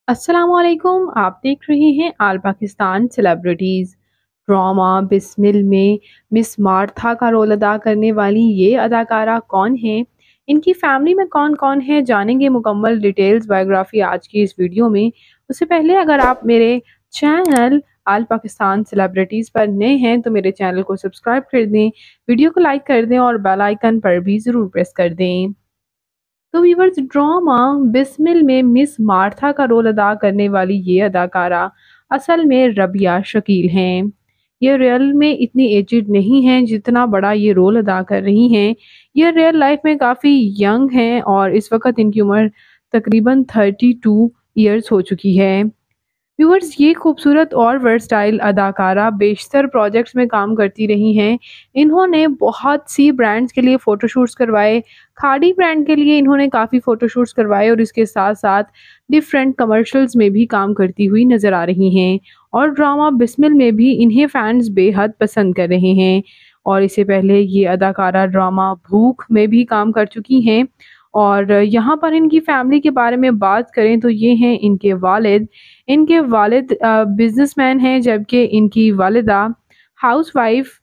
अस्सलामुअलैकुम। आप देख रहे हैं all Pakistan celebrities. Drama Bismil में मिस मार्था का रोल अदा करने वाली ये अदाकारा कौन है, इनकी फैमिली में कौन कौन है, जानेंगे मुकम्मल डिटेल्स बायोग्राफी आज की इस वीडियो में। उससे पहले अगर आप मेरे चैनल आल पाकिस्तान सेलिब्रिटीज़ पर नए हैं तो मेरे चैनल को सब्सक्राइब कर दें, वीडियो को लाइक कर दें और बेल आइकन पर भी ज़रूर प्रेस कर दें। तो व्यूअर्स, ड्रामा बिस्मिल में मिस मार्था का रोल अदा करने वाली ये अदाकारा असल में रबिया शकील हैं। ये रियल में इतनी एजिड नहीं हैं जितना बड़ा ये रोल अदा कर रही हैं। ये रियल लाइफ में काफ़ी यंग हैं और इस वक्त इनकी उम्र तकरीबन 32 ईयर्स हो चुकी है। व्यूअर्स, ये खूबसूरत और वर्सटाइल अदाकारा बेशतर प्रोजेक्ट्स में काम करती रही हैं। इन्होंने बहुत सी ब्रांड्स के लिए फ़ोटोशूट्स करवाए। खाड़ी ब्रांड के लिए इन्होंने काफ़ी फ़ोटोशूट्स करवाए और इसके साथ-साथ डिफरेंट कमर्शियल्स में भी काम करती हुई नज़र आ रही हैं। और ड्रामा बिस्मिल में भी इन्हें फ़ैन्स बेहद पसंद कर रहे हैं। और इससे पहले ये अदाकारा ड्रामा भूख में भी काम कर चुकी हैं। और यहाँ पर इनकी फैमिली के बारे में बात करें तो ये हैं इनके वालिद। इनके वालिद बिज़नेसमैन हैं, जबकि इनकी वालिदा हाउसवाइफ़।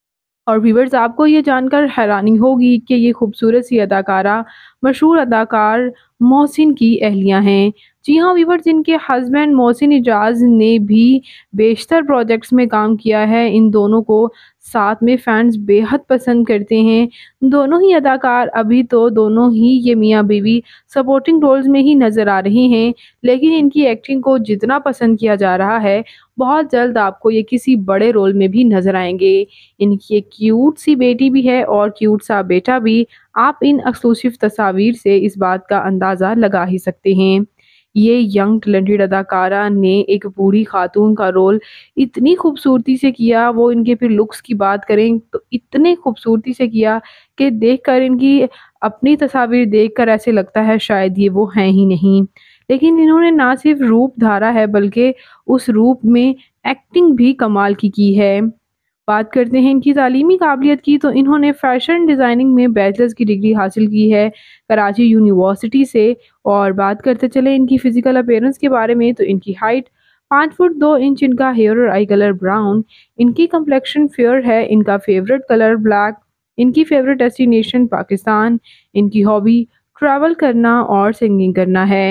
और व्यूअर्स, आपको ये जानकर हैरानी होगी कि ये खूबसूरत सी अदाकारा मशहूर अदाकार मोहसिन की अहलियाँ हैं। जी हाँ व्यूअर्स, इनके हस्बैंड मोहसिन इजाज़ ने भी बेशतर प्रोजेक्ट्स में काम किया है। इन दोनों को साथ में फैंस बेहद पसंद करते हैं। दोनों ही अदाकार अभी तो दोनों ही ये मियाँ बीवी सपोर्टिंग रोल्स में ही नज़र आ रहे हैं, लेकिन इनकी एक्टिंग को जितना पसंद किया जा रहा है, बहुत जल्द आपको ये किसी बड़े रोल में भी नज़र आएंगे। इनकी एक क्यूट सी बेटी भी है और क्यूट सा बेटा भी। आप इन एक्सक्लूसिव तस्वीर से इस बात का अंदाज़ा लगा ही सकते हैं। ये यंग टैलेंटेड अदाकारा ने एक बूढ़ी खातून का रोल इतनी खूबसूरती से किया, वो इनके फिर लुक्स की बात करें तो इतने खूबसूरती से किया कि देखकर इनकी अपनी तस्वीर देखकर ऐसे लगता है शायद ये वो हैं ही नहीं। लेकिन इन्होंने ना सिर्फ रूप धारा है बल्कि उस रूप में एक्टिंग भी कमाल की है। बात करते हैं इनकी तालीमी काबिलियत की, तो इन्होंने फ़ैशन डिज़ाइनिंग में बैचलर्स की डिग्री हासिल की है कराची यूनिवर्सिटी से। और बात करते चले इनकी फ़िज़िकल अपीयरेंस के बारे में, तो इनकी हाइट 5 फुट 2 इंच, इनका हेयर और आई कलर ब्राउन, इनकी कम्प्लेक्शन फेयर है, इनका फेवरेट कलर ब्लैक, इनकी फेवरेट डेस्टिनेशन पाकिस्तान, इनकी हॉबी ट्रैवल करना और सिंगिंग करना है।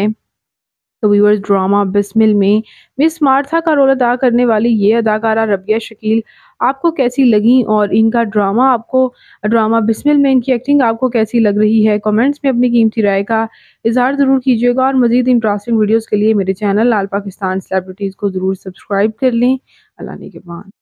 तो व्यूअर्स, ड्रामा बिस्मिल में मिस मार्था का रोल अदा करने वाली ये अदाकारा रबिया शकील आपको कैसी लगी, और इनका ड्रामा बिस्मिल में इनकी एक्टिंग आपको कैसी लग रही है, कमेंट्स में अपनी कीमती राय का इजहार ज़रूर कीजिएगा। और मज़ीद इंटरेस्टिंग वीडियोज़ के लिए मेरे चैनल लाल पाकिस्तान सेलिब्रिटीज़ को ज़रूर सब्सक्राइब कर लें। अल्लाह ने के बाद।